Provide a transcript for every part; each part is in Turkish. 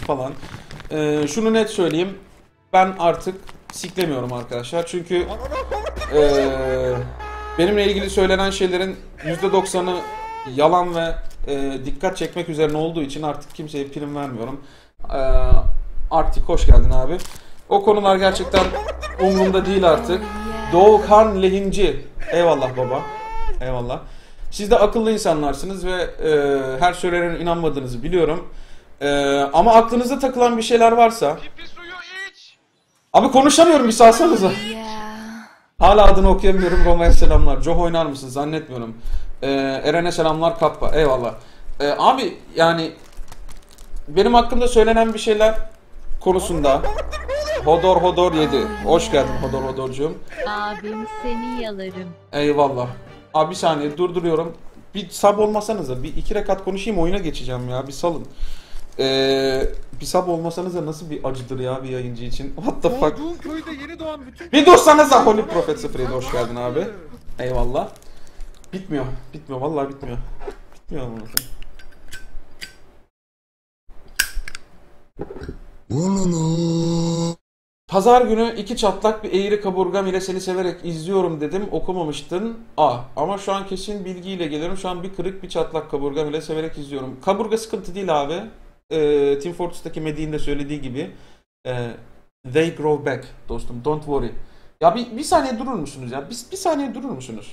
falan. Şunu net söyleyeyim. Ben artık siklemiyorum arkadaşlar. Çünkü benimle ilgili söylenen şeylerin %90'ı yalan ve dikkat çekmek üzerine olduğu için artık kimseye prim vermiyorum. Artık hoş geldin abi. O konular gerçekten umurumda değil artık. Doğukan Lehinci. Eyvallah baba. Eyvallah. Siz de akıllı insanlarsınız ve her söylenene inanmadığınızı biliyorum. Ama aklınızda takılan bir şeyler varsa... Abi konuşamıyorum, bir salsanıza. Hala adını okuyamıyorum. Roma'ya selamlar. Joe oynar mısın? Zannetmiyorum. Eren'e selamlar. Kappa. Eyvallah. Abi yani benim hakkımda söylenen bir şeyler konusunda Hodor 7. Hoş geldin Hodorcuğum. Abim seni yalarım. Eyvallah. Abi bir saniye durduruyorum. Bir sab olmasanıza. Bir 2 rekat konuşayım, oyuna geçeceğim ya. Bir salın. Bir sab olmasanıza nasıl bir acıdır ya bir yayıncı için. What the fuck. Bir dursanıza. Holy Prophet 07 hoş geldin abi. Eyvallah. Bitmiyor. Bitmiyor. Vallahi bitmiyor. Bitmiyor ama. Pazar günü 2 çatlak bir eğri kaburgam ile seni severek izliyorum dedim. Okumamıştın. Ama şu an kesin bilgiyle geliyorum. Şu an bir kırık bir çatlak kaburgam ile severek izliyorum. Kaburga sıkıntı değil abi. Team Fortress'taki Medi'nin de söylediği gibi. They grow back dostum. Don't worry. Ya bir saniye durur musunuz ya? Bir saniye durur musunuz?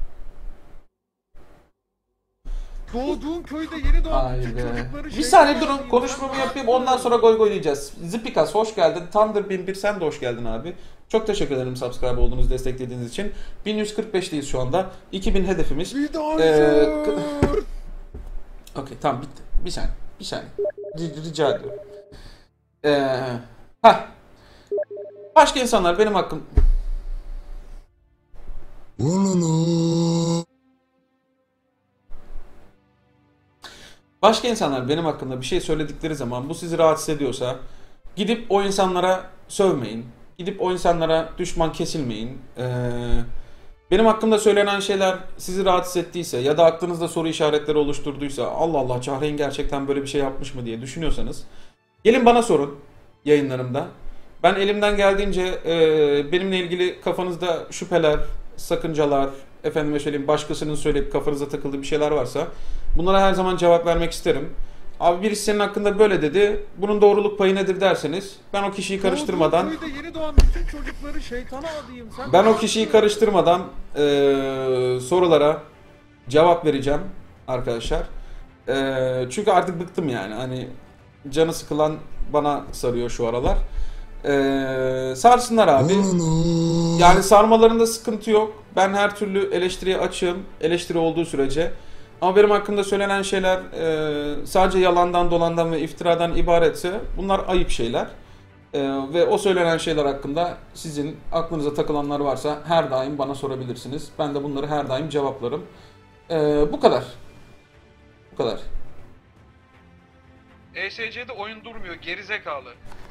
Doğduğun köyde yeni doğan küçük çocukları... Bir saniye durun, konuşmamı yapayım, ondan sonra goygoylayacağız. Zipikas hoş geldin. Thunder 1001 sen de hoş geldin abi. Çok teşekkür ederim subscribe olduğunuz, desteklediğiniz için. 1145'teyiz şu anda. 2000 hedefimiz. Okey tamam bitti. Bir saniye. Rica ediyorum. Başka insanlar benim hakkım... Başka insanlar benim hakkımda bir şey söyledikleri zaman bu sizi rahatsız ediyorsa gidip o insanlara sövmeyin. Gidip o insanlara düşman kesilmeyin. Benim hakkımda söylenen şeyler sizi rahatsız ettiyse ya da aklınızda soru işaretleri oluşturduysa Allah Allah Cahreyn gerçekten böyle bir şey yapmış mı diye düşünüyorsanız gelin bana sorun yayınlarımda. Ben elimden geldiğince benimle ilgili kafanızda şüpheler, sakıncalar, efendime söyleyeyim başkasının söyleyip kafanıza takıldığı bir şeyler varsa bunlara her zaman cevap vermek isterim. Abi birisi senin hakkında böyle dedi, bunun doğruluk payı nedir derseniz ben o kişiyi karıştırmadan sorulara cevap vereceğim arkadaşlar. Çünkü artık bıktım yani, hani canı sıkılan bana sarıyor şu aralar. Sarsınlar abi. Yani sarmalarında sıkıntı yok. Ben her türlü eleştiriye açığım. Eleştiri olduğu sürece. Ama benim hakkında söylenen şeyler sadece yalandan, dolandan ve iftiradan ibaretse bunlar ayıp şeyler. Ve o söylenen şeyler hakkında sizin aklınıza takılanlar varsa her daim bana sorabilirsiniz. Ben de bunları her daim cevaplarım. Bu kadar. Bu kadar. ESC'de oyun durmuyor, gerizekalı.